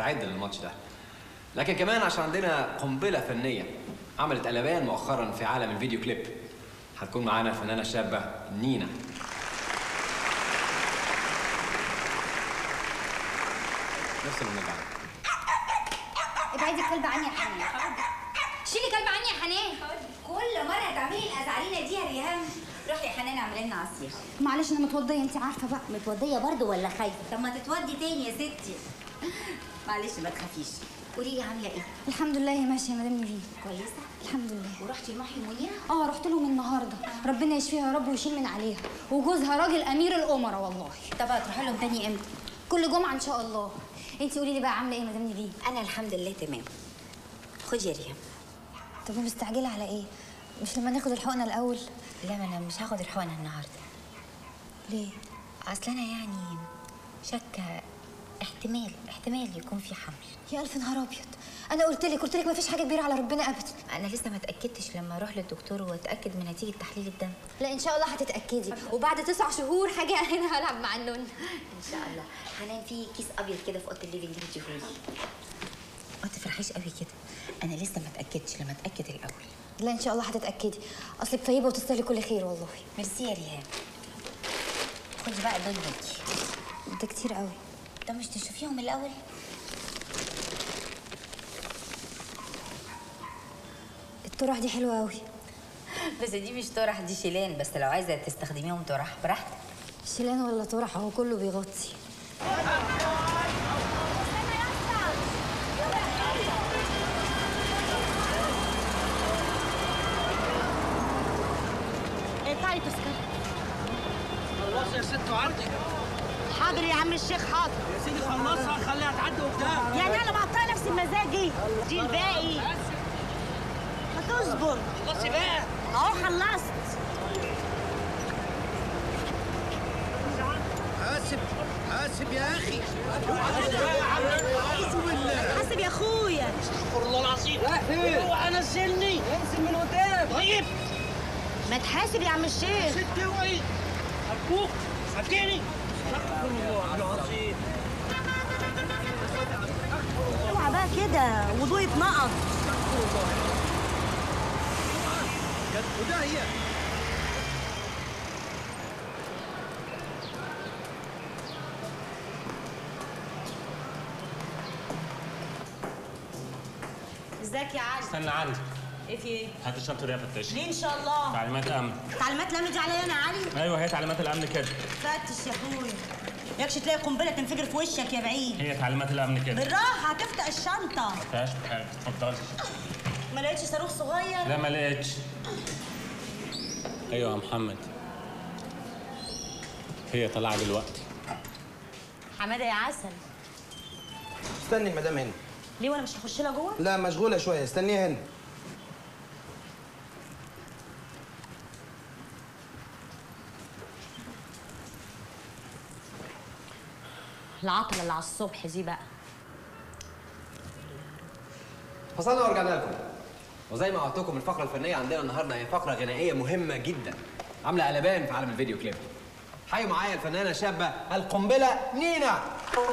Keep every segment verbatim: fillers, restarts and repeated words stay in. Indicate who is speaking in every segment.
Speaker 1: تستعد للماتش ده، لكن كمان عشان عندنا قنبله فنيه عملت قلبان مؤخرا في عالم الفيديو كليب. هتكون معانا الفنانه الشابه نينا. نفس المنجع.
Speaker 2: ابعدي الكلب عني يا حنان. شيلي كلب عني يا حنان. كل مره تعملي الازعرينه دي يا ريهام. روحي يا حنان اعملي لنا عصير.
Speaker 3: معلش انا متوضيه انت عارفه بقى.
Speaker 2: متوضيه برضه ولا خايفه؟ طب ما تتوضي تاني يا ستي. معلش ما تخافيش. قولي لي عامله ايه؟
Speaker 3: الحمد لله هي ماشيه يا مدام نيفين.
Speaker 2: كويسه؟
Speaker 3: الحمد لله.
Speaker 2: ورحتي لمحي منيره؟
Speaker 3: اه رحت لهم النهارده. ربنا يشفيها يا رب ويشيل من عليها، وجوزها راجل امير الامراء والله.
Speaker 2: طب هتروحي لهم تاني امتى؟
Speaker 3: كل جمعه ان شاء الله. انت قولي لي بقى عامله ايه يا مدام نيفين؟
Speaker 2: انا الحمد لله تمام. خدي يا ريهام.
Speaker 3: طب ومستعجله على ايه؟ مش لما ناخد الحقنه الاول؟
Speaker 2: لا ما انا مش هاخد الحقنه النهارده.
Speaker 3: ليه؟
Speaker 2: اصل انا يعني شاكه احتمال احتمال يكون في حمل.
Speaker 3: يا الف نهار ابيض، انا قلت لك قلت لك مفيش حاجه كبيره على ربنا ابدا.
Speaker 2: انا لسه ما اتاكدتش لما اروح للدكتور واتاكد من نتيجه تحليل الدم.
Speaker 3: لا ان شاء الله هتتاكدي، وبعد تسع شهور حاجه هنا هلعب مع النون.
Speaker 2: ان شاء الله. حنان في كيس ابيض كده في اوضه الليفنج اديهولي. ما تفرحيش قوي كده، انا لسه ما اتاكدتش، لما اتاكد الاول.
Speaker 3: لا ان شاء الله هتتاكدي، اصلك طيبه وتستاهلي كل خير والله.
Speaker 2: ميرسي يا ريهام. خدي بقى دول ليكي.
Speaker 3: ده كتير قوي.
Speaker 2: طب مش تشوفيهم الاول؟
Speaker 3: الطرح دي حلوه قوي.
Speaker 2: بس دي مش طرح، دي شيلان، بس لو عايزه تستخدميهم طرح براحتك.
Speaker 3: شيلان ولا طرح هو كله بيغطي.
Speaker 4: اقطعي تذكرة.
Speaker 5: خلصي يا ست وعدي.
Speaker 4: حاضر يا عم الشيخ حاضر.
Speaker 5: يا سيدي خلصها خليها تعدي قدام.
Speaker 4: يعني انا مقطعه نفسي بمزاجي. دي الباقي. ما تصبر.
Speaker 5: خلصي بقى.
Speaker 4: اهو خلصت.
Speaker 5: حاسب حاسب يا اخي.
Speaker 4: حاسب يا اخويا.
Speaker 5: استغفر الله العظيم. اوعى نزلني. انزل من قدام. طيب.
Speaker 4: ما تحاسب يا عم الشيخ.
Speaker 5: ست اوعي. ارجوك صدقني. استغفر الله العظيم.
Speaker 4: اوعى بقى كده وضوء اتنقض.
Speaker 5: استغفر الله. وده هي.
Speaker 4: ازيك يا علي؟
Speaker 6: استنى عندي.
Speaker 4: ايه في ايه؟
Speaker 6: هات الشنطه دي يا فتاش.
Speaker 4: ليه ان شاء الله؟
Speaker 6: تعليمات امن.
Speaker 4: تعليمات الامن دي عليا انا يا علي؟
Speaker 6: ايوه هي تعليمات الامن كده.
Speaker 4: فتش يا اخويا. ياكش تلاقي قنبله تنفجر في وشك يا بعيد.
Speaker 6: هي تعليمات الامن كده.
Speaker 4: بالراحه هتفتح الشنطه.
Speaker 6: ما فيهاش حاجه، اتفضلي.
Speaker 4: ما لقيتش صاروخ صغير؟
Speaker 6: لا ما لقيتش. ايوه يا محمد. هي طالعه دلوقتي.
Speaker 4: حماده يا عسل.
Speaker 7: استني المدام هنا.
Speaker 4: ليه وانا مش هخش لها جوه؟
Speaker 7: لا مشغوله شويه، استنيها هنا.
Speaker 4: العطله اللي على الصبح دي بقى.
Speaker 1: فصلنا ورجعنا لكم. وزي ما وعدتكم الفقره الفنيه عندنا النهارده هي فقره غنائيه مهمه جدا عامله قلبان في عالم الفيديو كليب. حيوا معايا الفنانه الشابه القنبله نينا.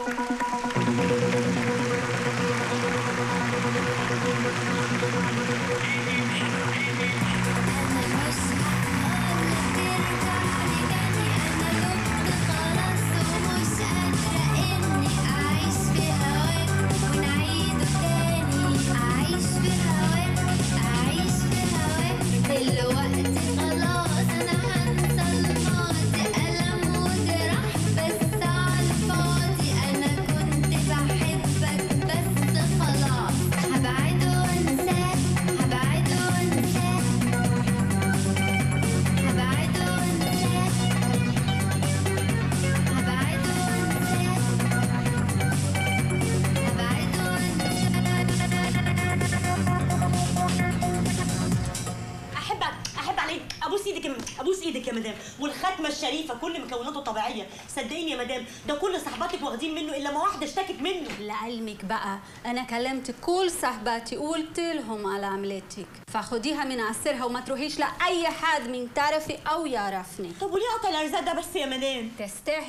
Speaker 4: ابوس ايدك يا مدام، والختمه الشريفه كل مكوناته طبيعيه، صدقيني يا مدام ده كل صحباتك واخدين منه الا ما واحده اشتكت منه.
Speaker 8: لعلمك بقى انا كلمت كل صحباتي قلت لهم على عملتك، فخديها من عسرها وما تروحيش لاي حد من تعرفي او يعرفني.
Speaker 4: طب وليه قطع الارزاق ده بس يا مدام؟
Speaker 8: تستاهلي،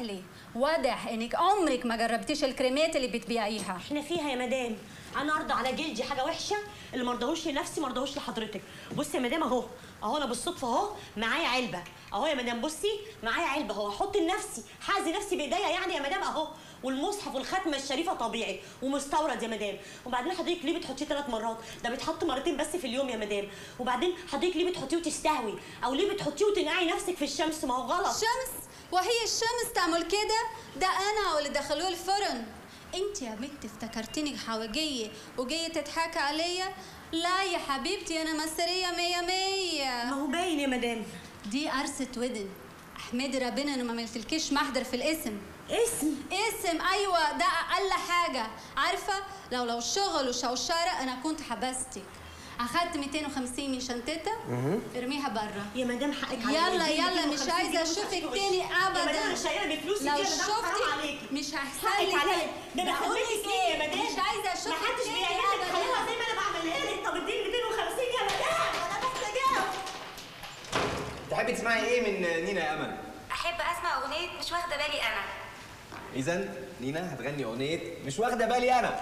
Speaker 8: واضح انك عمرك ما جربتيش الكريمات اللي بتبيعيها.
Speaker 4: احنا فيها يا مدام، انا ارضى على جلدي حاجه وحشه؟ اللي ما ارضاهوش لنفسي ما ارضاهوش لحضرتك. بصي يا مدام اهو، اهو انا بالصدفه اهو معايا علبه اهو يا مدام، بصي معايا علبه اهو، احط لنفسي حازي نفسي بايديا يعني يا مدام اهو. والمصحف والختمه الشريفه طبيعي ومستورد يا مدام. وبعدين حضرتك ليه بتحطيه ثلاث مرات؟ ده بيتحط مرتين بس في اليوم يا مدام. وبعدين حضرتك ليه بتحطيه وتستهوي؟ او ليه بتحطيه وتنقعي نفسك في الشمس؟ ما هو غلط.
Speaker 8: شمس؟ وهي الشمس تعمل كده؟ ده انا واللي دخلوه الفرن. انت يا بنت افتكرتيني حواجيه وجايه تضحكي عليا؟ لا يا حبيبتي انا مصريه مية مية.
Speaker 4: ما هو باين يا مدام.
Speaker 8: دي قرصة ودن. احمدي ربنا انه ما عملتلكيش محضر في الاسم.
Speaker 4: اسم؟
Speaker 8: اسم ايوه، ده اقل حاجه. عارفه لو لو شغل وشوشره انا كنت حبستك. اخدت مئتين وخمسين من شنطتها ارميها بره.
Speaker 4: يا مدام حقك
Speaker 8: عليا. يلا يلا مش عايزه اشوفك تاني ابدا.
Speaker 4: يا مدام انا شايله بفلوسي
Speaker 8: لو
Speaker 4: كده، ده حرام
Speaker 8: شفتي
Speaker 4: عليكي.
Speaker 8: مش هحصل
Speaker 4: حقك
Speaker 8: لك.
Speaker 4: عليا. ده انا خليتك ايه يا مدام؟
Speaker 8: مش عايزه اشوفك
Speaker 4: ما حدش
Speaker 8: تاني
Speaker 4: بيعمل لك
Speaker 8: أبداً.
Speaker 4: خليها زي ما انا بعملها لك. طب اديني مئتين وخمسين يا مدام، انا محتاجاهم.
Speaker 1: تحبي تسمعي ايه من نينا يا امل؟
Speaker 2: احب اسمع اغنيه مش واخده بالي انا.
Speaker 1: اذا نينا هتغني اغنيه مش واخده بالي انا.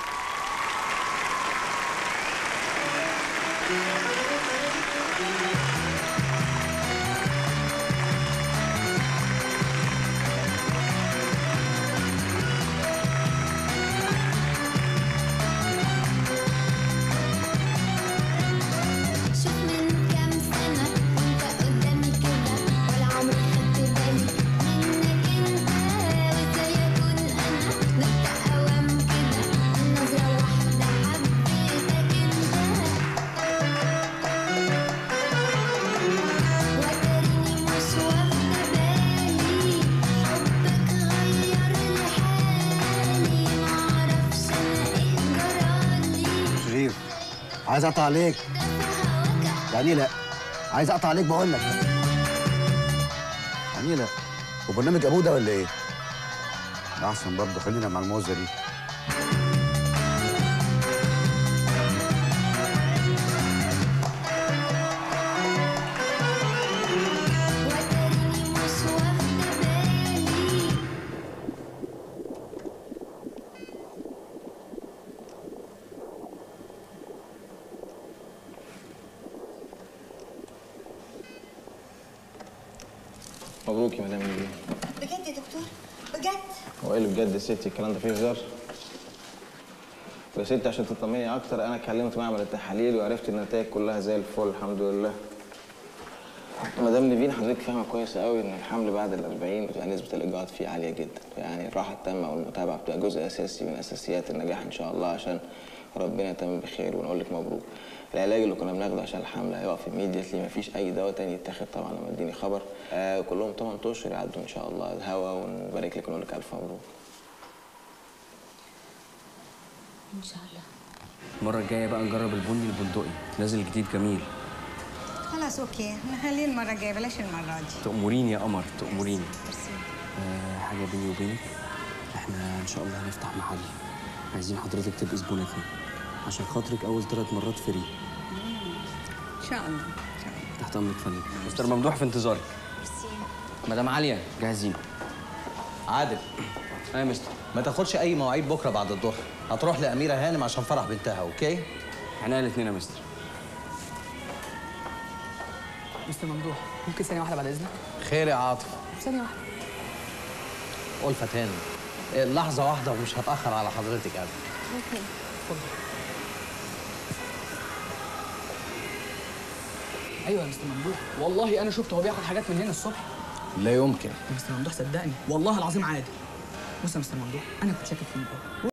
Speaker 9: عايز اقطع عليك. يعني لا عايز اقطع عليك بقول لك. يعني لا وبرنامج ابوه ده ولا ايه؟ احسن برضه خلينا مع الموزه دي.
Speaker 10: مبروك يا مدام نيلي.
Speaker 4: بجد يا دكتور؟ بجد؟
Speaker 10: هو ايه اللي بجد يا ستي؟ الكلام ده فيه هزار؟ يا ستي عشان تطمني اكتر انا كلمت معمل التحاليل وعرفت النتائج كلها زي الفل الحمد لله. مدام نيفين حضرتك فاهمه كويس قوي ان الحمل بعد ال أربعين بتبقى نسبه الاجهاض فيه عاليه جدا، يعني الراحه التامه والمتابعه بتبقى جزء اساسي من اساسيات النجاح ان شاء الله عشان ربنا يتمم بخير ونقول لك مبروك. العلاج اللي كنا بناخده عشان الحمل هيقف immediately، مفيش اي دواء تاني يتاخد طبعا لما اديني خبر. آه كلهم ثمانية اشهر يعدوا ان شاء الله الهوا، ونبارك لك ونقول لك الف مبروك.
Speaker 2: ان شاء الله.
Speaker 11: المره الجايه بقى نجرب البني البندقي، نازل جديد جميل.
Speaker 12: خلاص اوكي نخليه المره الجايه بلاش المره دي.
Speaker 11: تأمريني يا قمر تأمريني. آه حاجه بيني وبينك، احنا ان شاء الله هنفتح محل، عايزين حضرتك تبقي زبونتنا عشان خاطرك اول ثلاث مرات فري.
Speaker 12: ان شاء الله ان شاء الله.
Speaker 11: تحت امرك فندم. مستر ممدوح في انتظارك. مدام عاليه جاهزين.
Speaker 7: عادل.
Speaker 11: ايه يا مستر؟
Speaker 7: ما تاخدش اي مواعيد بكره بعد الظهر، هتروح لاميره هانم عشان فرح بنتها. اوكي؟
Speaker 11: احنا الاثنين يا مستر.
Speaker 13: مستر ممدوح ممكن ثانيه واحده بعد اذنك؟
Speaker 7: خير يا عاطف.
Speaker 13: ثانيه واحده.
Speaker 7: ألفة هانم لحظه واحده ومش هتاخر على حضرتك ابدا.
Speaker 2: اوكي
Speaker 13: اتفضل. ايوه يا مستر ممدوح، والله انا شفته هو بياخد حاجات من هنا الصبح.
Speaker 7: لا يمكن
Speaker 13: يا مستر ممدوح صدقني والله العظيم عادي. بص يا مستر ممدوح انا كنت شاكك في الموضوع